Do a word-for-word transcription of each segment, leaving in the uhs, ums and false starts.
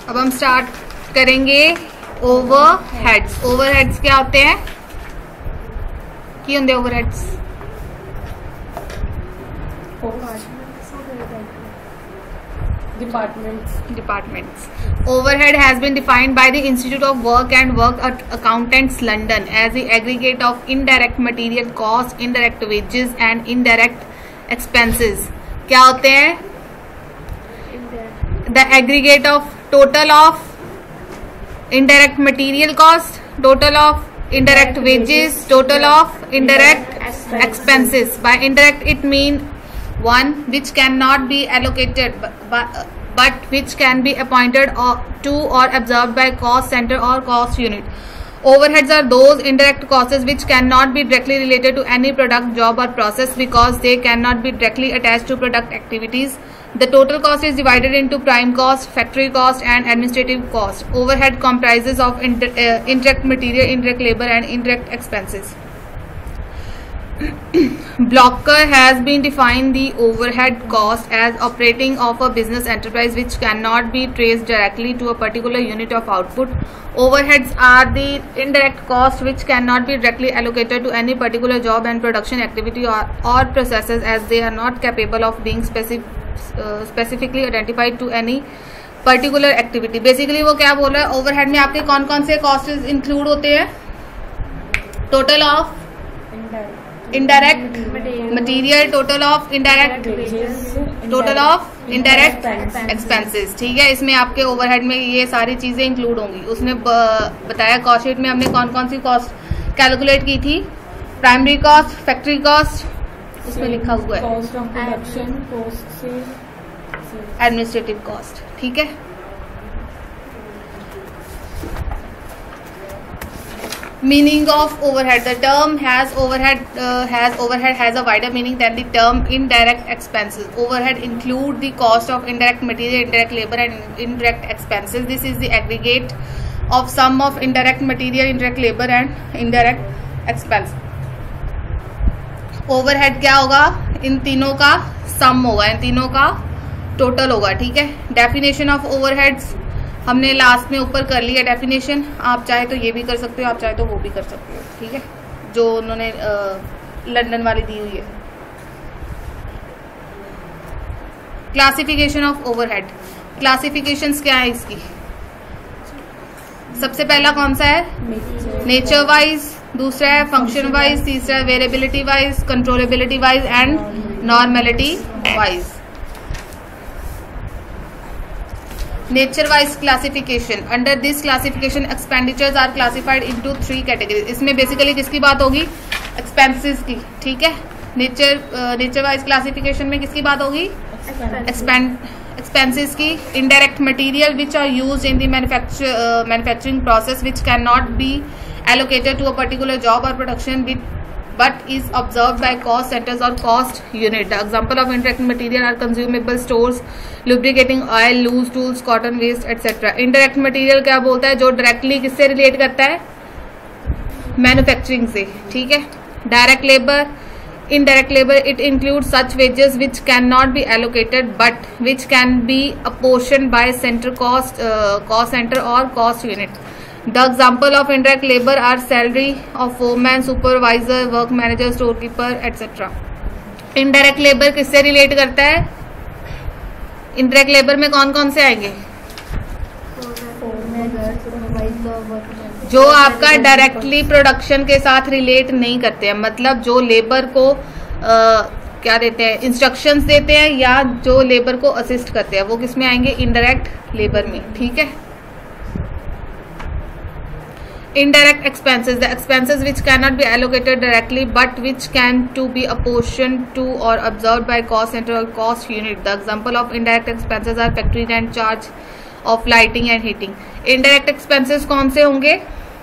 अब हम स्टार्ट करेंगे ओवरहेड्स। ओवरहेड्स क्या होते हैं? की होंगे overheads? Departments. Departments. Overhead has been defined by the Institute of Work and Work Accountants London as the aggregate of indirect material costs, indirect wages and indirect expenses. क्या होते हैं? The aggregate of total of indirect material cost, total of indirect wages, total of indirect expenses. By indirect it means one which cannot be allocated but, but which can be appointed or, to or absorbed by cost center or cost unit. Overheads are those indirect costs which cannot be directly related to any product, job or process because they cannot be directly attached to product activities. The total cost is divided into prime cost, factory cost and administrative cost. Overhead comprises of inter, uh, indirect material, indirect labor and indirect expenses. Blocker has been defined the overhead cost as operating of a business enterprise which cannot be traced directly to a particular unit of output. Overheads are the indirect cost which cannot be directly allocated to any particular job and production activity or, or processes as they are not capable of being specific, uh, specifically identified to any particular activity. Basically वो क्या बोल रहा है? Overhead में आपके कौन कौन से कॉस्ट इंक्लूड होते हैं? Total of indirect material, total of indirect total of indirect expenses. ठीक है, इसमें आपके ओवरहेड में ये सारी चीजें इंक्लूड होंगी. उसने बताया कॉस्ट शीट में हमने कौन कौन सी कॉस्ट कैलकुलेट की थी. प्राइमरी कॉस्ट, फैक्ट्री कॉस्ट, उसमें लिखा हुआ है कॉस्ट ऑफ प्रोडक्शन, कॉस्ट से एडमिनिस्ट्रेटिव कॉस्ट. ठीक है, meaning of overhead. The term has overhead uh, has overhead has a wider meaning than the term indirect expenses. Overhead include the cost of indirect material, indirect labor and indirect expenses. This is the aggregate of sum of indirect material, indirect labor and indirect expense. Overhead क्या होगा? इन तीनों का सम होगा, इन तीनों का total होगा. ठीक है, डेफिनेशन ऑफ ओवरहेड्स हमने लास्ट में ऊपर कर लिया डेफिनेशन. आप चाहे तो ये भी कर सकते हो, आप चाहे तो वो भी कर सकते हो. ठीक है, जो उन्होंने लंदन वाली दी हुई है. Classification of overhead. क्लासिफिकेशंस क्या है इसकी? सबसे पहला कौन सा है? नेचर वाइज, दूसरा है फंक्शन वाइज, तीसरा है variability wise, controllability wise and normality wise. Nature wise classification. Under this classification expenditures are classified into three categories. इसमें बेसिकली किसकी बात होगी? एक्सपेंसेस की. ठीक है, नेचर नेचर वाइज क्लासिफिकेशन में किसकी बात होगी? एक्सपेंसेस की. Indirect material which are used in the manufacture manufacturing process which can not be allocated to a particular job or production with but is observed by cost centers or cost unit. The example of indirect material are consumable stores, lubricating oil, loose tools, cotton waste, et cetera. Indirect material क्या बोलता है? जो directly किससे relate करता है? Manufacturing से. ठीक है. Direct labour. Indirect labor, it includes such wages which cannot be allocated but which can be apportioned by center cost, uh, cost center or cost unit. The example of indirect labor are salary of foreman, supervisor, work manager, storekeeper, et cetera. Indirect labor किससे relate करता है? Indirect labor में कौन कौन से आएंगे? जो आपका डायरेक्टली प्रोडक्शन के साथ रिलेट नहीं करते हैं, मतलब जो लेबर को आ, क्या देते हैं, इंस्ट्रक्शंस देते हैं या जो लेबर को असिस्ट करते हैं, वो किसमें आएंगे? इनडायरेक्ट लेबर में. ठीक है. Indirect expenses, the expenses which cannot be allocated directly but which can to be apportioned to or absorbed by cost center or cost unit. The example of indirect expenses are factory rent, charge of lighting and heating. Indirect expenses कौन से होंगे?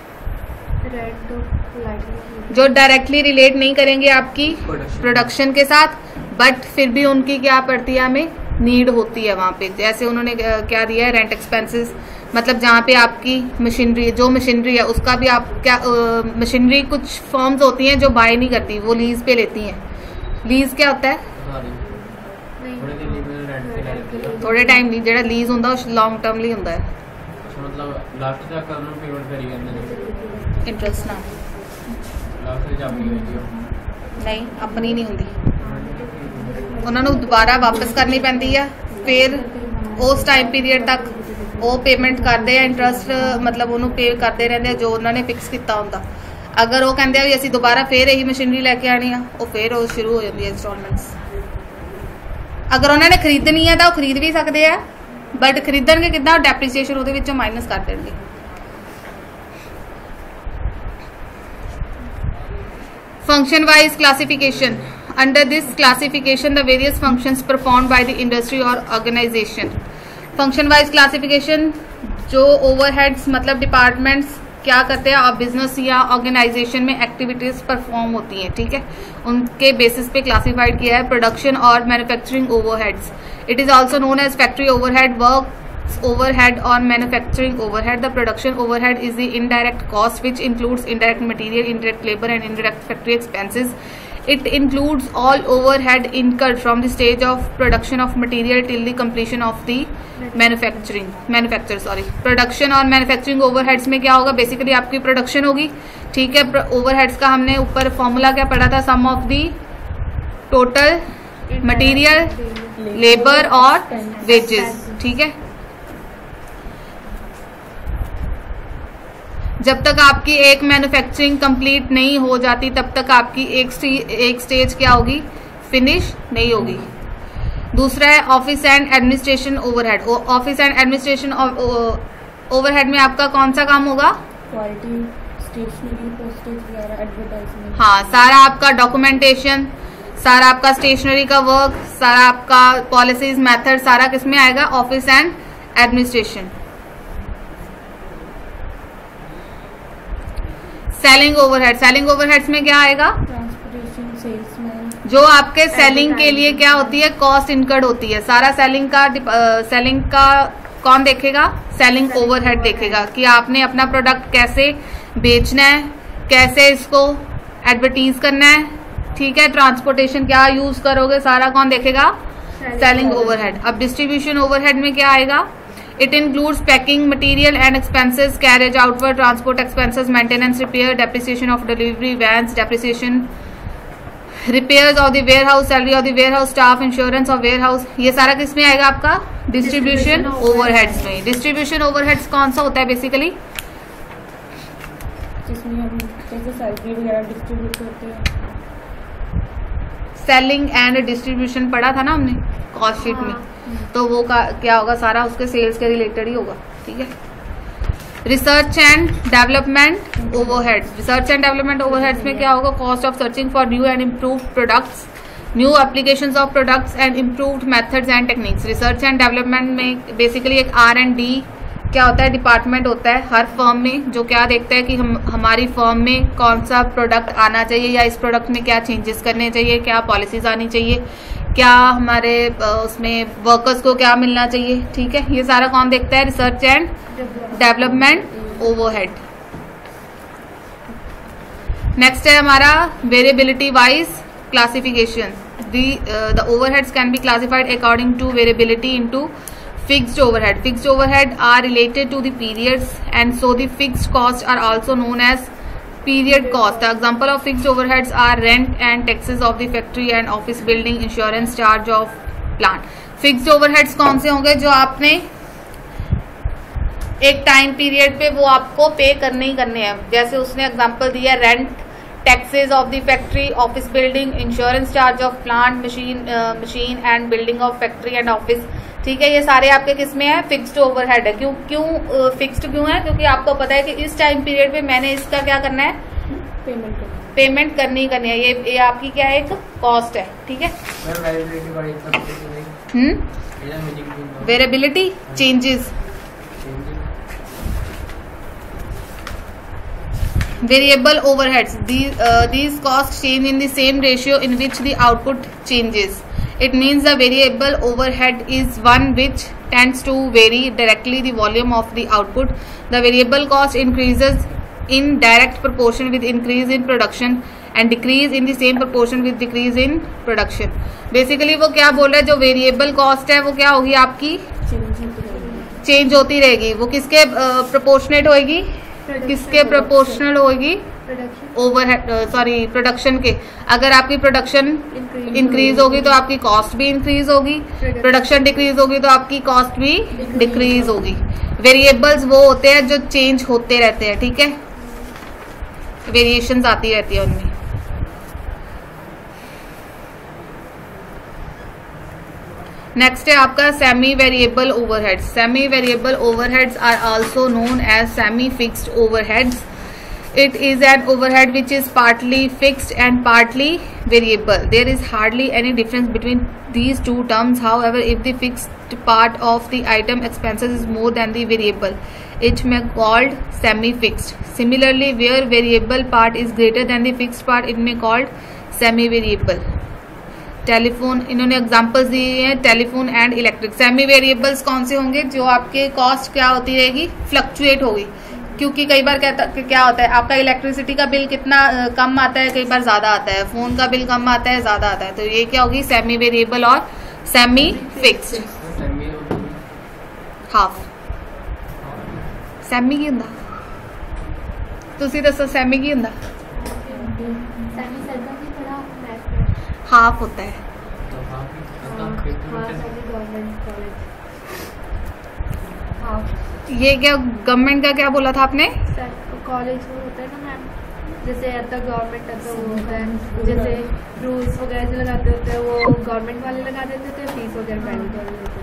जो directly relate नहीं करेंगे आपकी production के साथ, but फिर भी उनकी क्या पड़ती है, हमें नीड होती है वहाँ पे. जैसे उन्होंने क्या दिया है? रेंट एक्सपेंसेस, मतलब जहाँ पे आपकी मशीनरी, जो मशीनरी है उसका भी आप क्या, मशीनरी कुछ फर्म्स होती हैं जो बाय नहीं करती, वो लीज पे लेती हैं. लीज क्या होता है? थोड़े टाइम नहीं, जेड़ा लीज होता है लॉन्ग टर्मली होता है. मतलब लास्ट तक करना पेमेंट करी करने इंटरेस्ट ना लास्ट तक अपनी होती नहीं अपनी नहीं ਹੁੰਦੀ ਉਹਨਾਂ ਨੂੰ ਦੁਬਾਰਾ ਵਾਪਸ ਕਰਨੀ ਪੈਂਦੀ ਆ ਫਿਰ ਉਸ ਟਾਈਮ ਪੀਰੀਅਡ ਤੱਕ ਉਹ ਪੇਮੈਂਟ ਕਰਦੇ ਆ ਇੰਟਰਸਟ ਮਤਲਬ ਉਹਨੂੰ ਪੇ ਕਰਦੇ ਰਹਿੰਦੇ ਆ ਜੋ ਉਹਨਾਂ ਨੇ ਫਿਕਸ ਕੀਤਾ ਹੁੰਦਾ ਅਗਰ ਉਹ ਕਹਿੰਦੇ ਆ ਵੀ ਅਸੀਂ ਦੁਬਾਰਾ ਫਿਰ ਇਹੀ ਮਸ਼ੀਨਰੀ ਲੈ ਕੇ ਆਣੀ ਆ ਉਹ ਫਿਰ ਉਹ ਸ਼ੁਰੂ ਹੋ ਜਾਂਦੀ ਹੈ ਇੰਸਟਾਲਮੈਂਟਸ ਅਗਰ ਉਹਨਾਂ ਨੇ ਖਰੀਦਣੀ ਹੈ ਤਾਂ ਉਹ ਖਰੀਦ ਵੀ ਸਕਦੇ ਆ ਬਟ ਖਰੀਦਣਗੇ ਕਿੱਦਾਂ ਡੈਪਰੀਸੀਏਸ਼ਨ ਉਹਦੇ ਵਿੱਚੋਂ ਮਾਈਨਸ ਕਰ ਦੇਣਗੇ function wise classification under this classification the various functions performed by the industry or organization function wise classification जो overheads मतलब departments क्या करते हैं और बिजनेस या ऑर्गेनाइजेशन में एक्टिविटीज परफॉर्म होती हैं ठीक है उनके बेसिस पे क्लासिफाइड किया है प्रोडक्शन और manufacturing overheads it is also known as factory overhead work overhead or manufacturing overhead. The production overhead is the indirect cost which includes indirect material, indirect labor and indirect factory expenses. It includes all overhead incurred from the stage of production of material till the completion of the manufacturing manufacture sorry production और manufacturing overheads में क्या होगा basically आपकी production होगी ठीक है overheads का हमने ऊपर फॉर्मूला क्या पढ़ा था sum of the total material labour और वेजेस ठीक है जब तक आपकी एक मैन्युफैक्चरिंग कंप्लीट नहीं हो जाती तब तक आपकी एक एक स्टेज क्या होगी फिनिश नहीं होगी दूसरा है office and administration overhead office and administration overhead में आपका कौन सा काम होगा क्वालिटी स्टेशनरी पोस्टेज वगैरह एडवर्टाइजमेंट हाँ सारा आपका डॉक्यूमेंटेशन सारा आपका स्टेशनरी का वर्क सारा आपका पॉलिसीज मेथड सारा किसमें आएगा office and administration selling overhead selling overheads में क्या आएगा ट्रांसपोर्टेशन सेल्स में जो आपके सेलिंग के लिए क्या होती है कॉस्ट इनकर्ड होती है सारा सेलिंग का सेलिंग का कौन देखेगा सेलिंग ओवरहेड देखेगा कि आपने अपना प्रोडक्ट कैसे बेचना है कैसे इसको एडवर्टीज करना है ठीक है ट्रांसपोर्टेशन क्या यूज करोगे सारा कौन देखेगा सेलिंग ओवरहेड अब डिस्ट्रीब्यूशन ओवरहेड में क्या आएगा It includes packing material and expenses, carriage outward, transport expenses, maintenance, repair, depreciation of delivery vans, depreciation, repairs of the warehouse, salary of the warehouse staff, insurance of warehouse. ये सारा किस में आएगा आपका distribution overheads में. Distribution overheads कौन सा होता है बेसिकली जिसमें हम जैसे सैलरी वगैरह डिस्ट्रीब्यूट करते हैं सेलिंग एंड डिस्ट्रीब्यूशन पढ़ा था ना हमने कॉस्ट शीट में तो वो का क्या होगा सारा उसके सेल्स के रिलेटेड ही होगा ठीक है research and development overhead research and development overheads में क्या होगा cost of searching for new and improved products new applications of products and improved methods and techniques research and development में बेसिकली एक R and D क्या होता है department होता है हर फर्म में जो क्या देखता है कि हम हमारी फर्म में कौन सा प्रोडक्ट आना चाहिए या इस प्रोडक्ट में क्या चेंजेस करने चाहिए क्या पॉलिसीज आनी चाहिए क्या हमारे उसमें वर्कर्स को क्या मिलना चाहिए ठीक है ये सारा कौन देखता है research and development overhead next है हमारा variability wise classification the overheads can be classified according to variability into fixed overhead fixed overhead are related to the periods and so the fixed costs are also known as period cost the example of fixed overheads are rent and taxes of the factory and office building insurance charge of plant fixed overheads कौन से होंगे जो आपने एक time period पे वो आपको पे करने ही करने हैं जैसे उसने एग्जांपल दिया rent taxes of the factory office building insurance charge of plant machine machine and building of factory and office ठीक है ये सारे आपके किस में है फिक्स्ड ओवरहेड है क्यों क्यों फिक्स्ड क्यों है क्योंकि आपको पता है कि इस टाइम पीरियड पे मैंने इसका क्या करना है पेमेंट पेमेंट करनी ही करनी है ये ये आपकी क्या है एक कॉस्ट है ठीक है hmm variability changes variable overheads these uh, these costs change in the same ratio in which the output changes it means the variable overhead is one which tends to vary directly the volume of the output the variable cost increases in direct proportion with increase in production and decrease in the same proportion with decrease in production basically वो क्या बोल रहा है जो variable cost है वो क्या होगी आपकी चेंज होती रहेगी, वो किसके प्रोपोर्शनेट होएगी, किसके प्रोपोर्शनल होएगी, ओवरहेड सॉरी प्रोडक्शन के। अगर आपकी प्रोडक्शन इंक्रीज होगी तो आपकी कॉस्ट भी इंक्रीज होगी, प्रोडक्शन डिक्रीज होगी तो आपकी कॉस्ट भी डिक्रीज होगी। वेरिएबल्स वो होते हैं जो चेंज होते रहते हैं, ठीक है, वेरिएशंस आती रहती है उनमें। नेक्स्ट है आपका semi variable overheads. Semi variable overheads are also known as semi fixed overheads. It is an overhead which is partly fixed and partly variable. There is hardly any difference between these two terms. However, if the fixed part of the item expenses is more than the variable, it may be called semi-fixed. Similarly, where variable part is greater than the fixed part, it may be called semi-variable. Telephone, इन्होंने examples दिए हैं, telephone and electric. Semi variables कौन से होंगे, जो आपके cost क्या होती रहेगी, फ्लक्चुएट होगी, क्योंकि कई बार कहता क्या होता है, आपका इलेक्ट्रिसिटी का बिल कितना आ, कम आता है, कई बार ज्यादा आता है, फोन का बिल कम आता है, ज्यादा आता है, तो ये क्या होगी, सेमी वेरिएबल और सेमी फिक्स्ड। हाफ सेमी की हुंदा, तुसी दसो सेमी की हुंदा, हाफ होता है। ये क्या गवर्नमेंट का क्या बोला था आपने, कॉलेज में होता है ना मैम, जैसे आता गवर्नमेंट आता वो होता है, जैसे रूल्स वगैरह जो लगाते होते हैं वो गवर्नमेंट वाले लगा देते थे, फीस वगैरह प्राइवेट वाले देते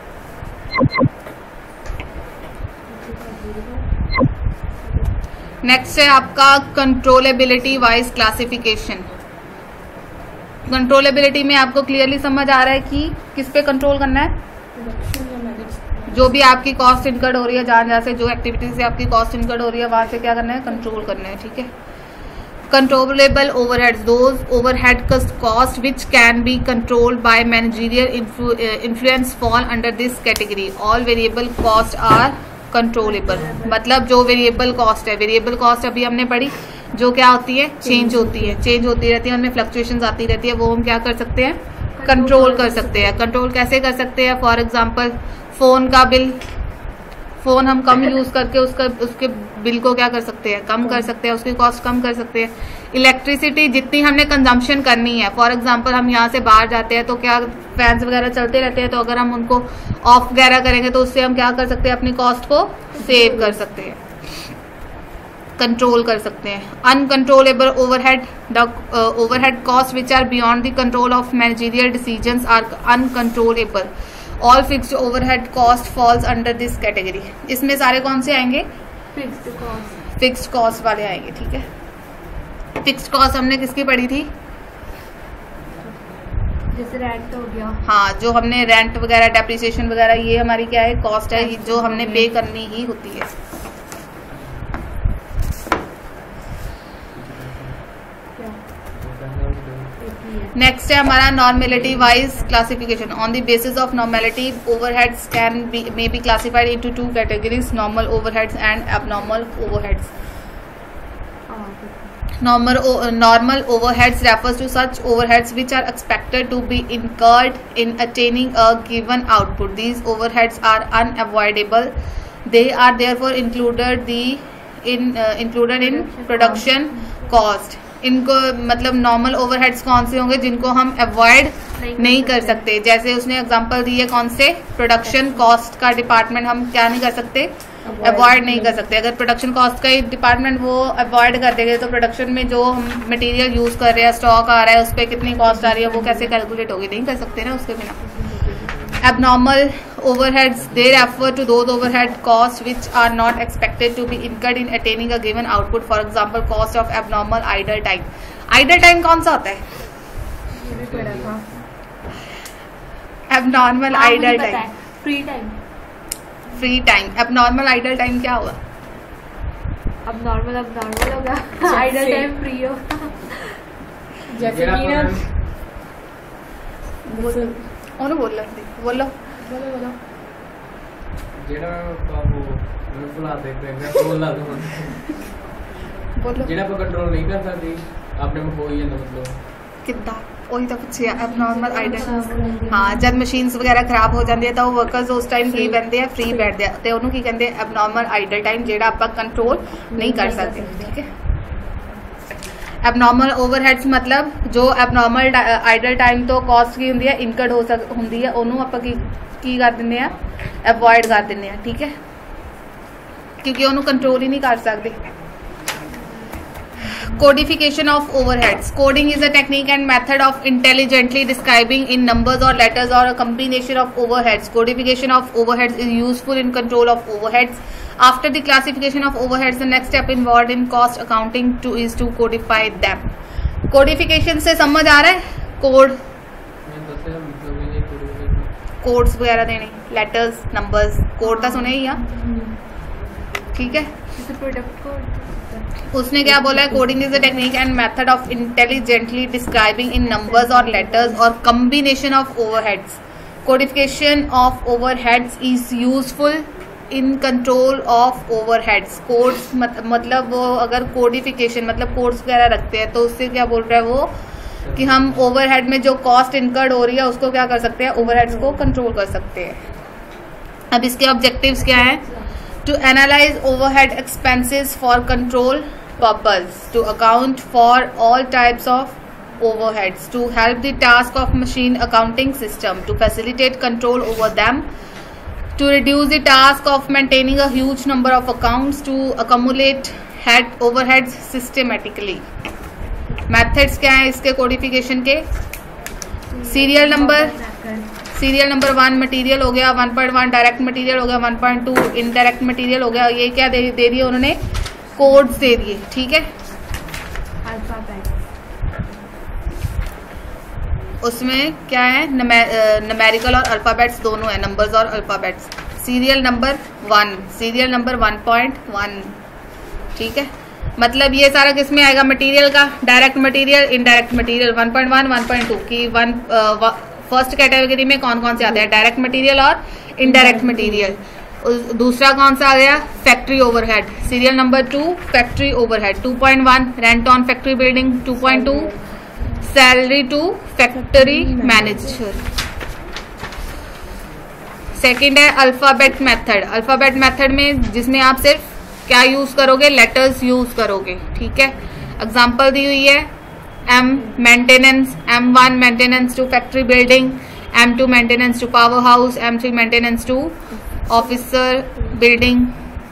थे। नेक्स्ट है आपका कंट्रोलेबिलिटी वाइज क्लासिफिकेशन। कंट्रोलेबिलिटी में आपको क्लियरली समझ आ रहा है कि किस पे कंट्रोल करना है, जो भी आपकी कॉस्ट इनकर्ड हो रही है, जहां जहां से जो एक्टिविटी से आपकी कॉस्ट इनकर्ड हो रही है वहां से क्या करना है, कंट्रोल करना है, ठीक है। Controllable overheads, those overhead cost which can be controlled by managerial influence fall under this category. All variable cost are controllable. मतलब जो वेरिएबल कॉस्ट है, वेरिएबल कॉस्ट अभी हमने पढ़ी, जो क्या होती है, चेंज होती है, चेंज होती रहती है, उनमें फ्लक्चुएशंस आती रहती है, वो हम क्या कर सकते हैं, कंट्रोल कर सकते हैं। कंट्रोल कैसे कर सकते हैं, फॉर एग्जांपल फोन का बिल, फोन हम कम यूज करके उसका उसके बिल को क्या कर सकते हैं, कम कर सकते हैं, उसकी कॉस्ट कम कर सकते हैं। इलेक्ट्रिसिटी जितनी हमने कंजम्पशन करनी है, फॉर एग्जांपल हम यहाँ से बाहर जाते हैं तो क्या फैंस वगैरह चलते रहते हैं, तो अगर हम उनको ऑफ वगैरह करेंगे तो उससे हम क्या कर सकते हैं, अपनी कॉस्ट को सेव कर सकते हैं, कंट्रोल कर सकते हैं। Uncontrollable overhead, the overhead cost which are beyond the control of managerial decisions are uncontrollable. All fixed overhead cost falls under this category. इसमें सारे कौन से आएंगे, फिक्स्ड कॉस्ट, फिक्स्ड कॉस्ट वाले आएंगे, ठीक है। फिक्स्ड कॉस्ट हमने किसकी पढ़ी थी, जैसे रेंट हो गया, हाँ, जो हमने रेंट वगैरह, डेप्रिसिएशन वगैरह, ये हमारी क्या है, कॉस्ट है, जो हमने पे करनी ही होती है। नेक्स्ट है हमारा normality wise classification. On the basis of normality overheads can be may be classified into two categories, normal overheads and abnormal overheads. Normal, normal overheads refers to such overheads which are expected to be incurred in attaining a given output. These overheads are unavoidable. They are therefore included the in uh, included in production cost. इनको मतलब normal overheads कौन से होंगे, जिनको हम avoid नहीं, नहीं कर सकते। जैसे उसने एग्जांपल दी है कौन से, प्रोडक्शन कॉस्ट का डिपार्टमेंट हम क्या नहीं कर सकते, अवॉइड नहीं कर सकते। अगर प्रोडक्शन कॉस्ट का डिपार्टमेंट वो अवॉइड कर देंगे तो प्रोडक्शन में जो हम मटेरियल यूज कर रहे हैं, स्टॉक आ रहा है, उस पर कितनी कॉस्ट आ रही है, वो कैसे कैलकुलेट होगी, नहीं कर सकते ना उसके बिना। Abnormal overheads, they refer to those overhead costs which are not expected to be incurred in attaining a given output. For example, cost of abnormal idle time. Idle time कौन सा होता है, ये भी पढ़ा था। abnormal idle time, free time, free time. abnormal idle time क्या हुआ, अब नॉर्मल अब नॉर्मल होगा, आइडल टाइम फ्री हो। जैसे कि ना ਉਹਨੂੰ ਬੋਲਣ ਦੀ ਬੋਲੋ बोलो बोलो ਜਿਹੜਾ ਆਪਾਂ ਉਹ ਮੈਨੂੰ ਭੁਲਾ ਦੇ ਪਏ ਮੈਂ ਬੋਲਾਂ ਦੋ ਬੋਲੋ ਜਿਹੜਾ ਆਪਾਂ ਕੰਟਰੋਲ ਨਹੀਂ ਕਰ ਸਕਦੇ ਆਪਣੇ ਕੋਲ ਹੋ ਹੀ ਜਾਂਦਾ, ਮਤਲਬ ਕਿੱਦਾਂ ਉਹੀ ਤਾਂ ਪੁੱਛਿਆ ਐਬਨੋਰਮਲ ਆਈਡਲ ਹਾਂ ਜਦ ਮਸ਼ੀਨਸ ਵਗੈਰਾ ਖਰਾਬ ਹੋ ਜਾਂਦੀ ਹੈ ਤਾਂ ਉਹ ਵਰਕਰਸ ਉਸ ਟਾਈਮ ਕੀ ਬੈਠਦੇ ਆ ਫ੍ਰੀ ਬੈਠਦੇ ਆ ਤੇ ਉਹਨੂੰ ਕੀ ਕਹਿੰਦੇ ਐਬਨੋਰਮਲ ਆਈਡਲ ਟਾਈਮ ਜਿਹੜਾ ਆਪਾਂ ਕੰਟਰੋਲ ਨਹੀਂ ਕਰ ਸਕਦੇ ਠੀਕ ਹੈ। ਐਬਨੋਰਮਲ ਓਵਰਹੈਡਸ ਮਤਲਬ ਜੋ ਐਬਨੋਰਮਲ ਆਈਡਲ ਟਾਈਮ ਤੋਂ ਕਾਸਟ ਕੀ ਹੁੰਦੀ ਹੈ ਇਨਕਰਡ ਹੋ ਸਕ ਹੁੰਦੀ ਹੈ ਉਹਨੂੰ ਆਪਾਂ ਕੀ ਕੀ ਕਰ ਦਿੰਦੇ ਆ ਅਵੋਇਡ ਕਰ ਦਿੰਦੇ ਆ ਠੀਕ ਹੈ ਕਿਉਂਕਿ ਉਹਨੂੰ ਕੰਟਰੋਲ ਹੀ ਨਹੀਂ ਕਰ ਸਕਦੇ। Codification of overheads. Coding is a technique and method of intelligently describing in numbers or letters or a combination of overheads. Codification of overheads is useful in control of overheads. After the classification of overheads, the next step involved in cost accounting to is to codify them. Codification से समझ आ रहा है? Code. Codes वगैरह देने, letters, numbers, code तो सुने ही या ठीक है। प्रोडक्ट कोड उसने क्या बोला है coding is a technique and method of intelligently describing in numbers और लेटर्स और combination of overheads. Codification of overheads is useful in control of overheads. Codes मत, मतलब वो अगर कोडिफिकेशन मतलब कोड्स वगैरह रखते हैं तो उससे क्या बोल रहा है वो कि हम ओवरहेड में जो कॉस्ट इनकर्ड हो रही है उसको क्या कर सकते हैं ओवरहेड्स को कंट्रोल कर सकते हैं। अब इसके ऑब्जेक्टिव्स क्या है to analyze overhead expenses for control purpose, to account for all types of overheads, to help the task of machine accounting system, to facilitate control over them, to reduce the task of maintaining a huge number of accounts, to accumulate head overheads systematically. Methods क्या है इसके codification के serial number serial number one material हो गया one point one direct material हो गया one point two indirect material हो गया ये क्या दे, दे दिए उन्होंने कोड्स दे दिए ठीक है। उसमें क्या है न्यूमेरिकल और अल्फाबेट्स दोनों है नंबर्स और alphabets. Serial number one serial number one point one ठीक है मतलब ये सारा किस में आएगा मटेरियल का direct material indirect material one point one one point two की वन फर्स्ट कैटेगरी में कौन कौन से आते हैं डायरेक्ट मटेरियल और इनडायरेक्ट मटेरियल। दूसरा कौन सा आ गया factory overhead serial number two factory overhead two point one rent on factory building two point two salary to factory manager. Second है अल्फाबेट मेथड अल्फाबेट मेथड में जिसमें आप सिर्फ क्या यूज करोगे लेटर्स यूज करोगे ठीक है। एग्जांपल दी हुई है M maintenance M one maintenance to factory building M two maintenance to power house M three maintenance to officer building।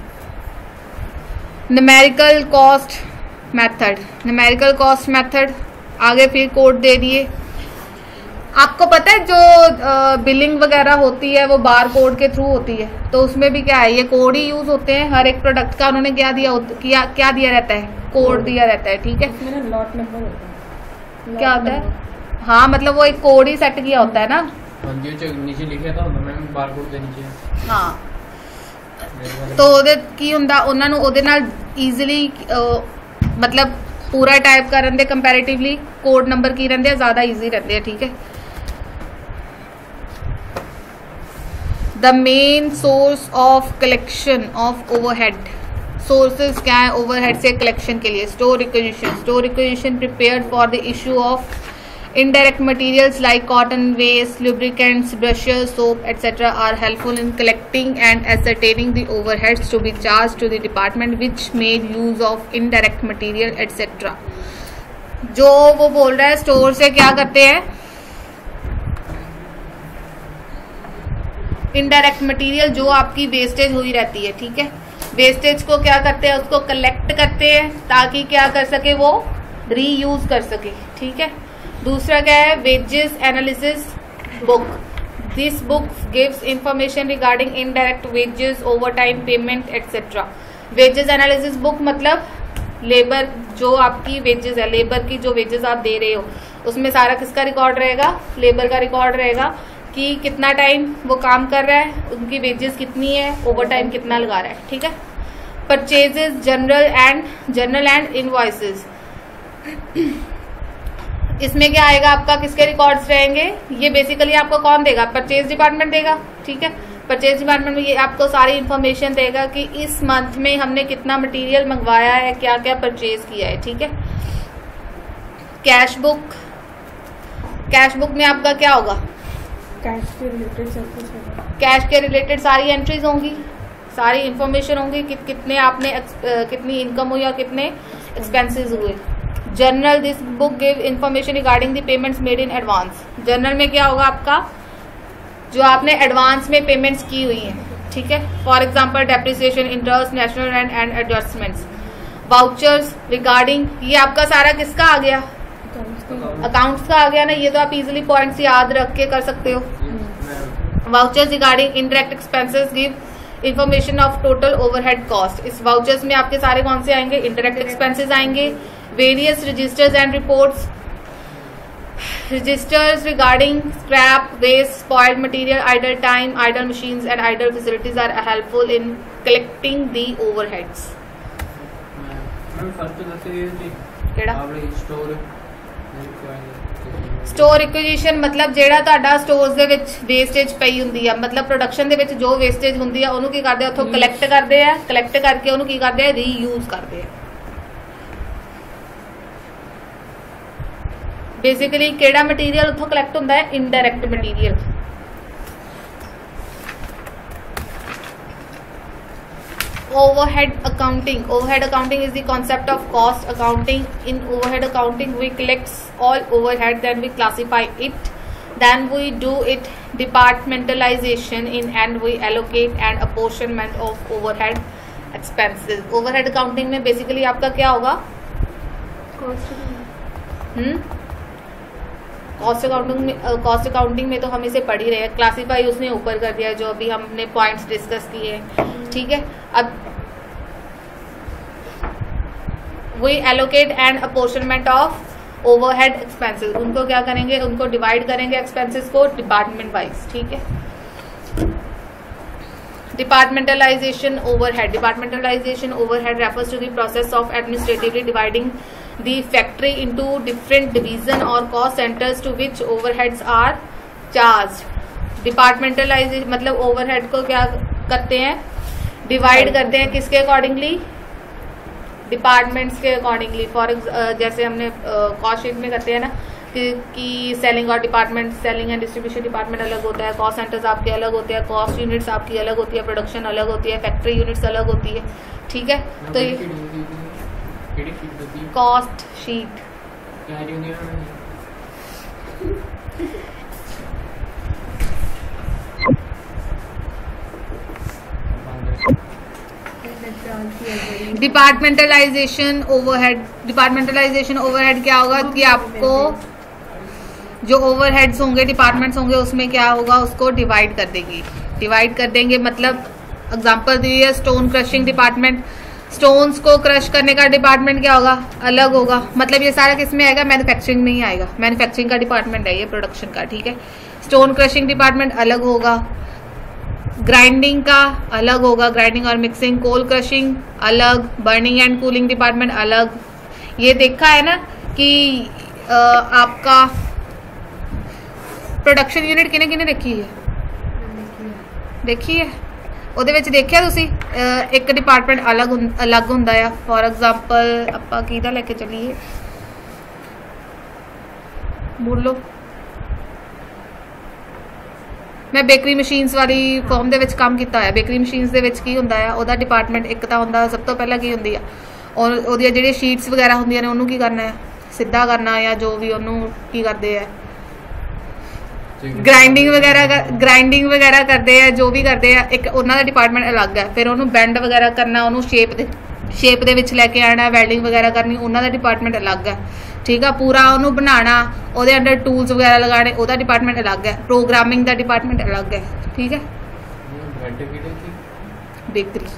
numerical cost method numerical cost method आगे फिर कोड दे दिए। आपको पता है जो बिलिंग वगैरह होती है वो बार कोड के थ्रू होती है तो उसमें भी क्या है ये कोड ही यूज होते हैं हर एक प्रोडक्ट का उन्होंने क्या दिया किया क्या दिया रहता है कोड दिया रहता है ठीक है। लॉट नंबर होता है क्या होता है हाँ मतलब वो एक कोड ही सेट किया होता है ना नीचे लिखा था मैम बारकोड ਦੇ नीचे हाँ तो ਉਹਦੇ ਕੀ ਹੁੰਦਾ ਉਹਨਾਂ ਨੂੰ ਉਹਦੇ ਨਾਲ ਈਜ਼ੀਲੀ मतलब पूरा टाइप ਕਰਨ ਦੇ ਕੰਪੈਰੀਟਿਵਲੀ ਕੋਡ ਨੰਬਰ ਕੀ ਰਹਿੰਦੇ ਆ ਜ਼ਿਆਦਾ ਈਜ਼ੀ ਰਹਿੰਦੇ ਆ ਠੀਕ ਹੈ। The main source of collection of overhead sources क्या है ओवरहेड से कलेक्शन के लिए store requisition store requisition prepared for the issue of indirect materials like cotton waste lubricants brushes soap etcetera are helpful in collecting and ascertaining the overheads to be charge to the department which made use of indirect material etcetera. जो वो बोल रहा है store से क्या करते हैं indirect material जो आपकी वेस्टेज हुई रहती है ठीक है वेस्टेज को क्या करते हैं उसको कलेक्ट करते हैं ताकि क्या कर सके वो रीयूज कर सके ठीक है। दूसरा क्या है wages analysis book this book gives information regarding indirect wages over time payment etcetera. Wages analysis book मतलब लेबर जो आपकी वेजेस है लेबर की जो वेजेस आप दे रहे हो उसमें सारा किसका रिकॉर्ड रहेगा लेबर का रिकॉर्ड रहेगा कि कितना टाइम वो काम कर रहा है उनकी वेजेस कितनी है ओवर टाइम कितना लगा रहा है ठीक है। Purchases general and general and invoices इसमें क्या आएगा आपका किसके रिकॉर्ड्स रहेंगे ये बेसिकली आपको कौन देगा परचेज डिपार्टमेंट देगा ठीक है। परचेज डिपार्टमेंट में ये आपको सारी इंफॉर्मेशन देगा कि इस मंथ में हमने कितना मटेरियल मंगवाया है क्या क्या परचेज किया है ठीक है। कैश बुक कैश बुक में आपका क्या होगा? कैश के रिलेटेड सब कुछ होगा। कैश के रिलेटेड सारी एंट्रीज होंगी, सारी इंफॉर्मेशन होंगी कि कितने आपने uh, कितनी इनकम हुई और कितने एक्सपेंसेस हुए। Journal, this book give information regarding the payments made in advance. Journal में क्या होगा आपका? जो आपने एडवांस में पेमेंट्स की हुई हैं, ठीक है। For example depreciation, interest, national rent and adjustments. Vouchers regarding, ये आपका सारा किसका आ गया? अकाउंट्स का आ गया ना। ये तो आप इजीली पॉइंट्स याद रख के कर सकते हो। Vouchers regarding indirect expenses give information of total overhead cost. इस वाउचर्स में आपके सारे कौन से आएंगे? इनडायरेक्ट एक्सपेंसेस आएंगे। Various registers and reports, registers regarding scrap, waste, spoiled material, idle time, idle machines and idle facilities are helpful in collecting the overheads. Ma'am first ਦੱਸੇ ਜੀ ਕਿਹੜਾ? ਆਪਣੇ ਸਟੋਰ ਸਟੋਰ ਇਕੁਇਜ਼ੀਸ਼ਨ ਮਤਲਬ ਜਿਹੜਾ ਤੁਹਾਡਾ ਸਟੋਰਸ ਦੇ ਵਿੱਚ ਵੇਸਟੇਜ ਪਈ ਹੁੰਦੀ ਆ, ਮਤਲਬ ਪ੍ਰੋਡਕਸ਼ਨ ਦੇ ਵਿੱਚ ਜੋ ਵੇਸਟੇਜ ਹੁੰਦੀ ਆ ਉਹਨੂੰ ਕੀ ਕਰਦੇ ਆ? ਉੱਥੋਂ ਕਲੈਕਟ ਕਰਦੇ ਆ। ਕਲੈਕਟ ਕਰਕੇ ਉਹਨੂੰ ਕੀ ਕਰਦੇ ਆ? ਰੀਯੂਜ਼ ਕਰਦੇ ਆ। बेसिकली केड़ा मटीरियल उतो कलैक्ट होंदा है? Indirect material. Overhead accounting, overhead accounting is the concept of cost accounting. In overhead accounting we collects all overhead, then we classify it, then we do it departmentalisation in and we allocate and apportionment of overhead expenses. Overhead accounting में basically आपका क्या होगा? Hmm cost accounting में cost accounting में तो हम इसे पढ़ ही रहे हैं। क्लासीफाई उसने ऊपर कर दिया, जो अभी हमने पॉइंट्स डिस्कस किए हैं, ठीक है। अब वही allocate and apportionment of overhead expenses, उनको क्या करेंगे? उनको डिवाइड करेंगे एक्सपेंसेस को डिपार्टमेंट वाइज, ठीक है। Departmentalisation overhead, departmentalisation overhead refers to the process of administratively dividing the factory into different division or cost centers to which overheads are charged. Departmentalisation मतलब overhead को क्या करते हैं? डिवाइड करते हैं किसके अकॉर्डिंगली? डिपार्टमेंट्स के अकॉर्डिंगली। फॉर जैसे हमने कॉस्ट शीट में करते हैं ना कि, कि सेलिंग और department, selling and distribution department अलग होता है, कॉस्ट सेंटर्स आपके अलग होते हैं, कॉस्ट यूनिट्स आपकी अलग होती है, प्रोडक्शन अलग होती है, फैक्ट्री यूनिट्स अलग होती है, ठीक है। तो ये cost sheet departmentalisation overhead, departmentalisation overhead क्या होगा कि आपको जो ओवरहेड्स होंगे, डिपार्टमेंट्स होंगे, उसमें क्या होगा? उसको डिवाइड कर देगी। डिवाइड कर देंगे मतलब एग्जांपल दी है स्टोन क्रशिंग डिपार्टमेंट, स्टोन्स को क्रश करने का डिपार्टमेंट क्या होगा? अलग होगा। मतलब ये सारा किस में आएगा? मैन्युफैक्चरिंग में ही आएगा। मैन्युफैक्चरिंग का डिपार्टमेंट है ये, प्रोडक्शन का, ठीक है। स्टोन क्रशिंग डिपार्टमेंट अलग होगा। ग्राइंडिंग का अलग होगा, ग्राइंडिंग और मिक्सिंग। कोल क्रशिंग अलग, बर्निंग एंड कूलिंग डिपार्टमेंट अलग। ये देखा है ना कि आ, आपका प्रोडक्शन यूनिट किने किने देखी है? देखी है। ਉਹਦੇ ਵਿੱਚ ਦੇਖਿਆ ਤੁਸੀਂ ਇੱਕ ਡਿਪਾਰਟਮੈਂਟ ਅਲੱਗ ਅਲੱਗ ਹੁੰਦਾ ਆ। ਫੋਰ ਐਗਜ਼ਾਮਪਲ ਆਪਾਂ ਕਿਹਦਾ ਲੈ ਕੇ ਚੱਲੀਏ? ਬੋਲੋ। ਮੈਂ ਬੇਕਰੀ ਮਸ਼ੀਨਸ ਵਾਲੀ ਫਰਮ ਦੇ ਵਿੱਚ ਕੰਮ ਕੀਤਾ ਹੋਇਆ। ਬੇਕਰੀ ਮਸ਼ੀਨਸ ਦੇ ਵਿੱਚ ਕੀ ਹੁੰਦਾ ਆ? ਉਹਦਾ ਡਿਪਾਰਟਮੈਂਟ ਇੱਕ ਤਾਂ ਹੁੰਦਾ, ਸਭ ਤੋਂ ਪਹਿਲਾਂ ਕੀ ਹੁੰਦੀ ਆ? ਔਰ ਉਹਦੀਆਂ ਜਿਹੜੀਆਂ ਸ਼ੀਟਸ ਵਗੈਰਾ ਹੁੰਦੀਆਂ ਨੇ ਉਹਨੂੰ ਕੀ ਕਰਨਾ ਹੈ? ਸਿੱਧਾ ਕਰਨਾ ਆ, ਜੋ ਵੀ ਉਹਨੂੰ ਕੀ ਕਰਦੇ ਆ? ग्राइंडिंग वगैरह ग्राइंडिंग वगैरह करते हैं, जो भी करते हैं। एक उन्होंने डिपार्टमेंट अलग है। फिर उन्होंने बैंड वगैरह करना, उन्होंने शेप दे शेप दे विच लैके आना, वेल्डिंग वगैरह करनी, उन्होंने डिपार्टमेंट अलग है, ठीक है। पूरा उन्होंने बनाना, ਉਹਦੇ अंडर टूल्स वगैरह लगाने, ਉਹਦਾ डिपार्टमेंट अलग है। प्रोग्रामिंग का डिपार्टमेंट अलग है, ठीक है। बेकरी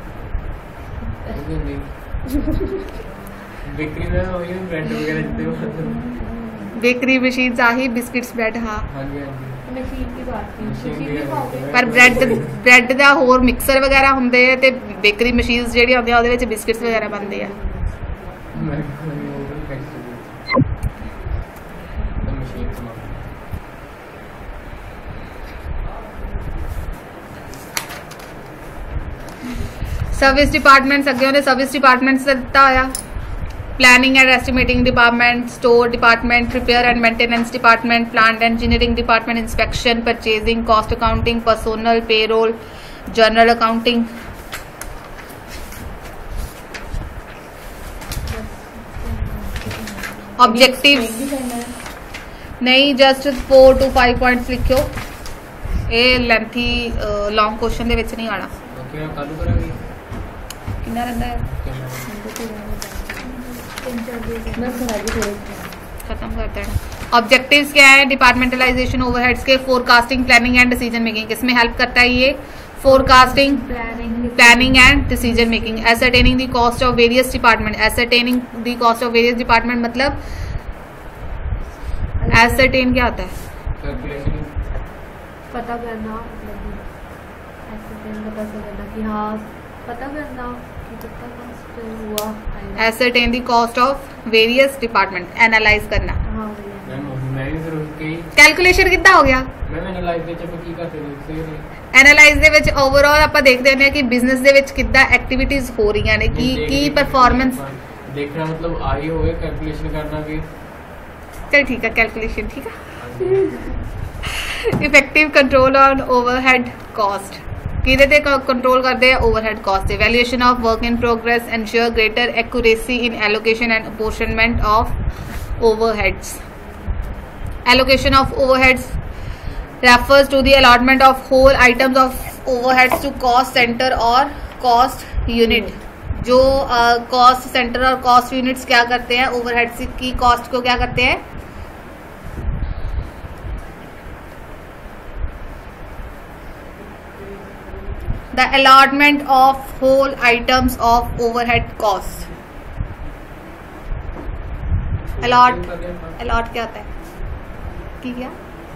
बेकरी में वही ब्रेड वगैरह बेकरी मशीन आही बिस्किट्स ब्रेड। हाँ मशीन की बात की, पर ब्रेड ब्रेड ਦਾ ਹੋਰ ਮਿਕਸਰ ਵਗੈਰਾ ਹੁੰਦੇ ਆ ਤੇ ਬੇਕਰੀ ਮਸ਼ੀਨਸ ਜਿਹੜੀਆਂ ਹੁੰਦੀਆਂ ਉਹਦੇ ਵਿੱਚ ਬਿਸਕਿਟਸ ਵਗੈਰਾ ਬਣਦੇ ਆ। सर्विस डिपार्टमेंट्स अगे उन्हें सर्विस डिपार्टमेंट्स ਦਾ ਦਿੱਤਾ ਹੋਇਆ। planning and estimating department, store department, repair and maintenance department, plant engineering department, inspection, purchasing, cost accounting, personnel, payroll, general accounting. Objectives नहीं, just four two five points लिखियो, ये lengthy long question दे विच नहीं आना। कितना रहता है, खत्म करते हैं। ऑब्जेक्टिव्स क्या है, डिपार्टमेंटलाइजेशन ओवरहेड्स के, forecasting, planning and decision making. किसमें हेल्प करता है ये, forecasting, planning and decision making. Ascertaining the cost of various department, ascertaining the cost of various department मतलब एसरटेन क्या होता है, पता करना, पता करना कि हाँ पता करना कि कितना कॉस्ट हुआ। Ascertain the cost of various department, analyse करना। हाँ कैलकुलेशन कितना हो गया, एनालाइज ਦੇ ਵਿੱਚ ਓਵਰਆਲ ਆਪਾਂ ਦੇਖਦੇ ਹਾਂ ਕਿ ਬਿਜ਼ਨਸ ਦੇ ਵਿੱਚ ਕਿੱਦਾਂ ਐਕਟੀਵਿਟੀਜ਼ ਹੋ ਰਹੀਆਂ ਨੇ, ਕੀ ਕੀ ਪਰਫਾਰਮੈਂਸ ਦੇਖਣਾ, ਮਤਲਬ ਆਈ ਹੋਵੇ ਕੈਲਕੂਲੇਸ਼ਨ ਕਰਨਾ ਵੀ। चल ठीक है, कैलकुलेशन ठीक है। Effective control on overhead cost, किहदे ते कंट्रोल करते हैं, overhead cost. Valuation of work in progress, ensure greater accuracy in allocation and apportionment of overheads. Allocation of overheads refers to the allotment of whole items of overheads to cost center और cost unit। जो cost uh, centre और cost units क्या करते हैं, overheads की cost को क्या करते हैं, the allotment of whole items of overhead cost. Allot, allot क्या होता है, की क्या,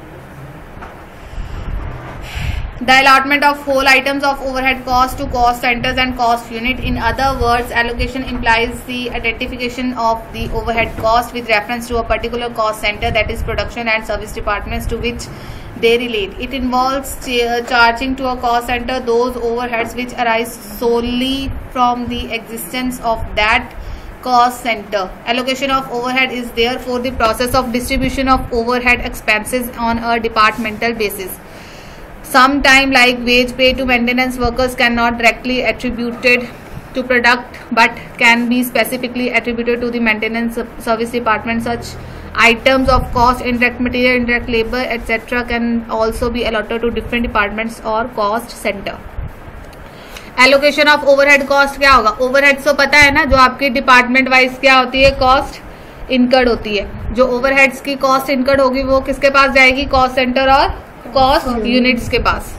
the allotment of whole items of overhead cost to cost centers and cost unit. In other words, allocation implies the identification of the overhead cost with reference to a particular cost center, that is production and service departments to which they relate. It involves ch charging to a cost center those overheads which arise solely from the existence of that cost center. Allocation of overhead is therefore the process of distribution of overhead expenses on a departmental basis. Some time like wage pay to maintenance workers cannot directly attributed to product but can be specifically attributed to the maintenance service department. Such items of cost, indirect material, indirect labor, et cetera can also be allotted to different departments or cost center. Allocation of overhead cost क्या होगा, overhead तो पता है ना, जो आपकी department wise क्या होती है, कॉस्ट इनकर्ड होती है। जो ओवरहेड्स की कॉस्ट इनकर्ड होगी वो किसके पास जाएगी, कॉस्ट सेंटर और कॉस्ट यूनिट्स के पास।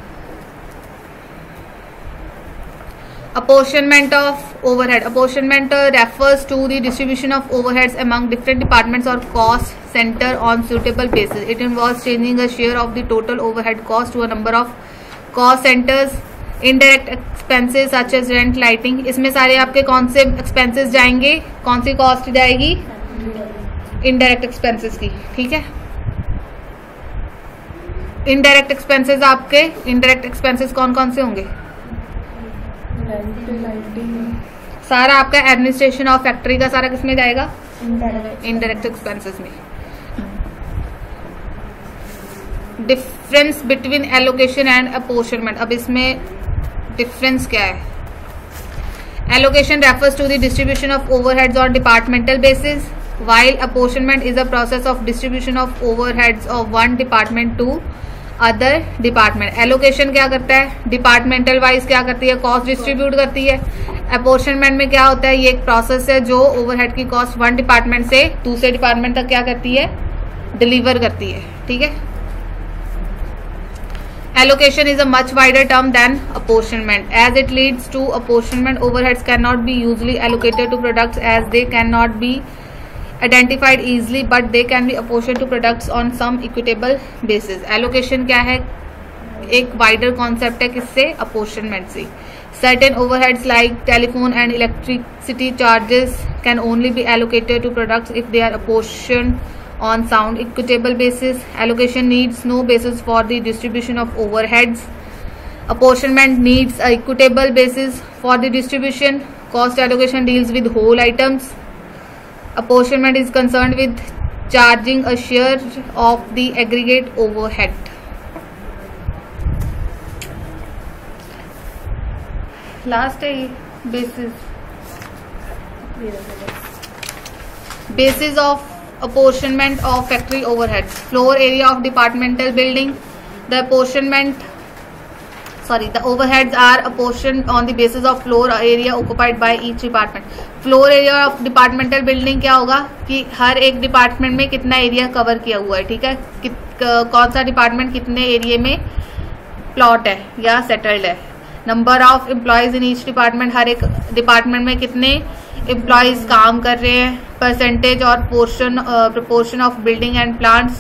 Apportionment of overhead. Apportionment uh, refers to the distribution of overheads among different departments or cost center on suitable basis. It involves changing a share of the total overhead cost to a number of cost centers. Indirect expenses such as rent, lighting, इसमें सारे आपके कौन से expenses जाएंगे, कौन सी cost जाएगी, indirect expenses की, ठीक है। इनडायरेक्ट एक्सपेंसेस आपके, इनडायरेक्ट एक्सपेंसेस कौन कौन से होंगे, सारा आपका एडमिनिस्ट्रेशन ऑफ फैक्ट्री का सारा किसमें जाएगा, इनडायरेक्ट एक्सपेंसेस में। Difference between allocation and apportionment, अब इसमें डिफरेंस क्या है। Allocation refers to the distribution of overheads on departmental basis, while apportionment is a process of distribution of overheads of one department to other department. allocation क्या करता है, departmental wise क्या करती है, कॉस्ट डिस्ट्रीब्यूट करती है। apportionment में क्या होता है, ये एक प्रोसेस है जो ओवरहेड की कॉस्ट वन डिपार्टमेंट से दूसरे डिपार्टमेंट तक क्या करती है, डिलीवर करती है, ठीक है। Allocation is a much wider term than apportionment. As it leads to apportionment, overheads cannot be usually allocated to products as they cannot be identified easily, but they can be apportioned to products on some equitable basis. Allocation क्या है, एक wider concept है, किससे, apportionment से। Certain overheads like telephone and electricity charges can only be allocated to products if they are apportioned on sound equitable basis. Allocation needs no basis for the distribution of overheads. Apportionment needs a equitable basis for the distribution. Cost allocation deals with whole items. apportionment is concerned with charging a share of the aggregate overhead. Last है basis basis of apportionment of factory overheads. Floor area of departmental building. The apportionment sorry the overheads are apportioned on the basis of floor area occupied by each department. Floor area of departmental building क्या होगा कि हर एक department में कितना area cover किया हुआ है, ठीक है, कि, कौन सा डिपार्टमेंट कितने एरिया में प्लॉट है या सेटल्ड है. Number of employees in each department, हर एक डिपार्टमेंट में कितने एम्प्लॉयज काम कर रहे हैं. परसेंटेज और portion proportion of building and plants.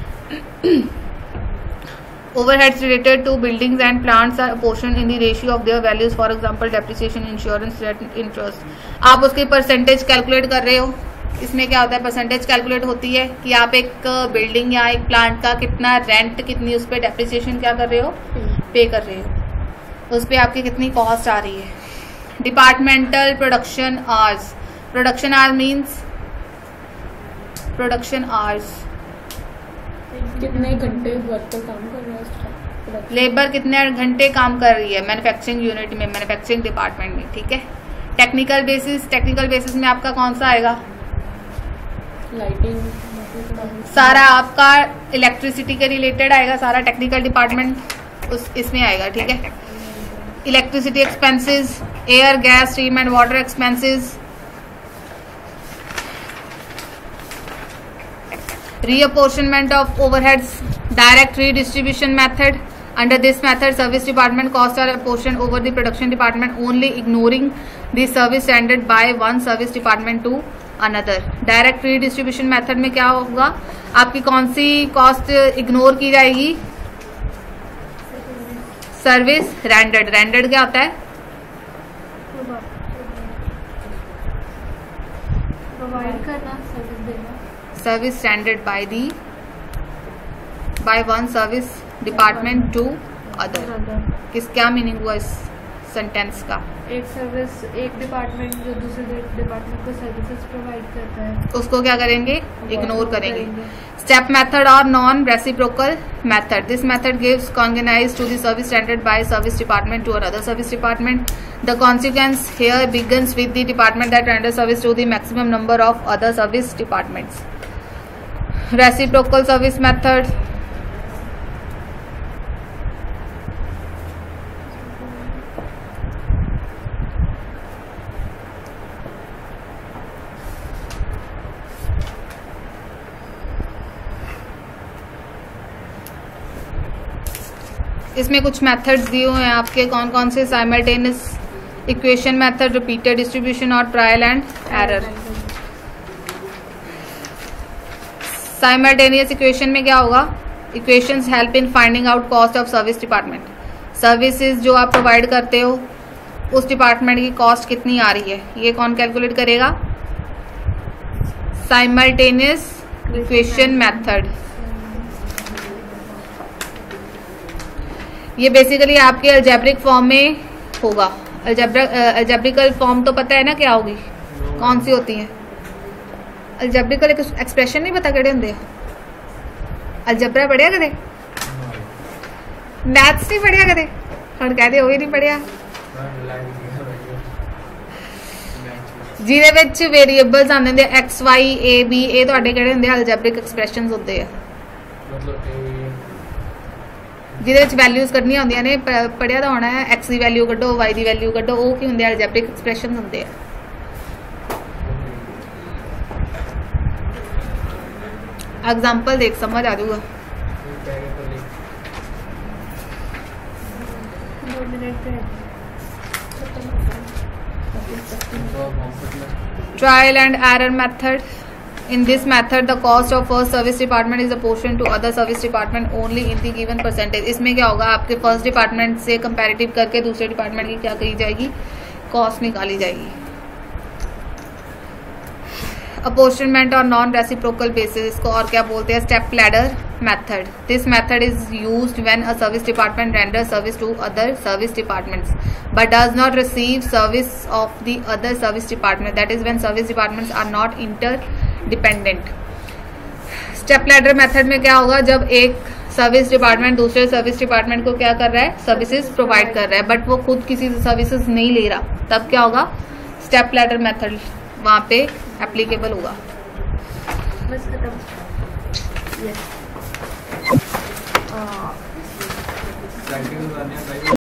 Overheads related to buildings and plants are apportioned in the ratio of their values. For example, depreciation, insurance, rent, interest. आप उसकी परसेंटेज कैलकुलेट कर रहे हो. इसमें क्या होता है, परसेंटेज कैलकुलेट होती है कि आप एक बिल्डिंग या एक प्लांट का कितना रेंट, कितनी उस पर डेप्रिसिएशन क्या कर रहे हो, पे कर रहे हो, उस पर आपकी कितनी कॉस्ट आ रही है. Departmental production hours. Production hours means production hours, कितने घंटे वर्कर काम कर रहा है, लेबर कितने घंटे काम कर रही है मैन्युफैक्चरिंग यूनिट में, मैन्युफैक्चरिंग डिपार्टमेंट में, ठीक है. Technical basis. टेक्निकल बेसिस में आपका कौन सा आएगा, लाइटिंग, सारा आपका इलेक्ट्रिसिटी के रिलेटेड आएगा, सारा टेक्निकल डिपार्टमेंट उस इसमें आएगा, ठीक है. Electricity expenses, air gas steam and water expenses. Reapportionment of overheads. Direct redistribution method. Under this method, service department costs are apportioned over the production department, only ignoring the service rendered by one service department to another. Direct redistribution method में क्या होगा, आपकी कौन सी cost ignore की जाएगी, service rendered. Rendered क्या होता है, प्रोवाइड करना, सर्विस देना. Service standard by the by one service department to other. किस क्या मीनिंग हुआ इस सेंटेंस का, एक सर्विस, एक डिपार्टमेंट जो दूसरे डिपार्टमेंट को सर्विसेज प्रोवाइड करता है, उसको क्या करेंगे, इग्नोर करेंगे. स्टेप मेथड और non reciprocal method. This method gives cognise to the service standard by service department to other service department. The consequence here begins with the department that renders service to the maximum number of other service departments. Reciprocal service method. इसमें कुछ methods दिए हुए हैं आपके, कौन कौन से, simultaneous equation method, repeated distribution और trial and error. Simultaneous equation में क्या होगा, equations help in finding out cost of service department. Services जो आप प्रोवाइड करते हो उस डिपार्टमेंट की कॉस्ट कितनी आ रही है, ये कौन कैलकुलेट करेगा, साइमल्टेनियस इक्वेशन मेथड. ये बेसिकली आपके अलजेब्रिक फॉर्म में होगा. अलजेब्रिकल फॉर्म तो पता है ना क्या होगी, कौन सी होती है. अलजेब्रिकल एक्सप्रेशन नहीं पता केड़े होंगे, अलजबरा पढ़िया कदे, मैथ्स नहीं पढ़िया कदे, हम कहते वो भी नहीं पढ़िया, ਜਿਹਦੇ ਵਿੱਚ ਵੇਰੀਏਬਲਸ ਆਉਂਦੇ ਹੁੰਦੇ एक्स वाई ए बी, ਇਹ ਤੁਹਾਡੇ ਕਿਹੜੇ ਹੁੰਦੇ, अलजेब्रिक एक्सप्रेशंस ਹੁੰਦੇ ਆ, ਜਿਹਦੇ ਵਿੱਚ ਵੈਲਿਊਜ਼ ਕੱਢਣੀਆਂ ਹੁੰਦੀਆਂ ਨੇ. ਪੜਿਆ ਤਾਂ ਹੋਣਾ ਹੈ, एक्स ਦੀ ਵੈਲਿਊ ਕੱਢੋ, वाई ਦੀ ਵੈਲਿਊ ਕੱਢੋ, ਉਹ ਕੀ ਹੁੰਦੇ ਆ, अलजेब्रिक एक्सप्रेशंस ਹੁੰਦੇ ਆ. एग्जाम्पल देख समझ आ जाऊगा. Trial and error method. In this method, the cost of first service department is apportioned to other service department only in the given percentage. इसमें क्या होगा, आपके फर्स्ट डिपार्टमेंट से कंपैरेटिव करके दूसरे डिपार्टमेंट की क्या कही जाएगी, कॉस्ट निकाली जाएगी. अपॉर्चनमेंट और नॉन रेसिप्रोकल बेसिस, इसको और क्या बोलते हैं, step ladder method. This method is used when a service department render service to other service departments but does not receive service of the other service department, that is when service departments are not inter dependent. Step ladder method में क्या होगा, जब एक service department दूसरे service department को क्या कर रहा है, सर्विसेज प्रोवाइड कर रहा है, बट वो खुद किसी से सर्विसेज नहीं ले रहा, तब क्या होगा, स्टेप लैडर मेथड वहां पे एप्लीकेबल होगा. बस खत्म. यस. प्रैक्टिकल करने हैं भाई.